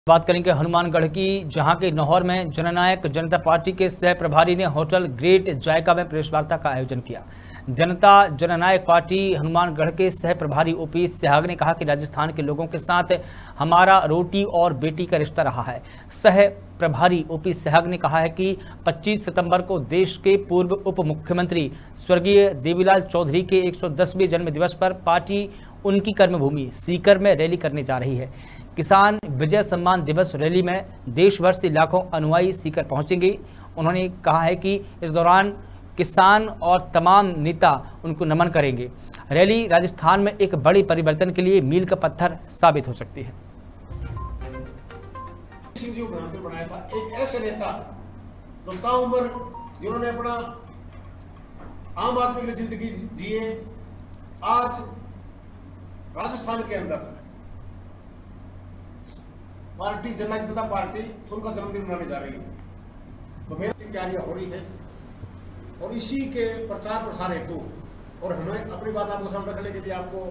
बात करेंगे हनुमानगढ़ की, जहां के नौहर में जननायक जनता पार्टी के सह प्रभारी ने होटल ग्रेट जायका में प्रेस वार्ता का आयोजन किया। जनता जननायक पार्टी हनुमानगढ़ के सह प्रभारी ओपी सहग ने कहा कि राजस्थान के लोगों के साथ हमारा रोटी और बेटी का रिश्ता रहा है। सह प्रभारी ओपी सहग ने कहा है कि 25 सितंबर को देश के पूर्व उप मुख्यमंत्री स्वर्गीय देवीलाल चौधरी के 110वें जन्म दिवस पर पार्टी उनकी कर्मभूमि सीकर में रैली करने जा रही है। किसान विजय सम्मान दिवस रैली में देश भर से लाखों अनुयायी सीकर पहुंचेंगे। उन्होंने कहा है कि इस दौरान किसान और तमाम नेता उनको नमन करेंगे। रैली राजस्थान में एक बड़ी परिवर्तन के लिए मील का पत्थर साबित हो सकती है। सिंह जी को बनाया था एक ऐसे नेता जो ताउम्र जिन्होंने अपना आम आदमी की जिंदगी जिए। आज राजस्थान के अंदर पार्टी जननायक जनता पार्टी उनका जन्मदिन मनाने जा रही है, तो मेरी तैयारियां हो रही है और इसी के प्रचार प्रसार हेतु और हमें अपनी बात आपको सामने रखने के लिए आपको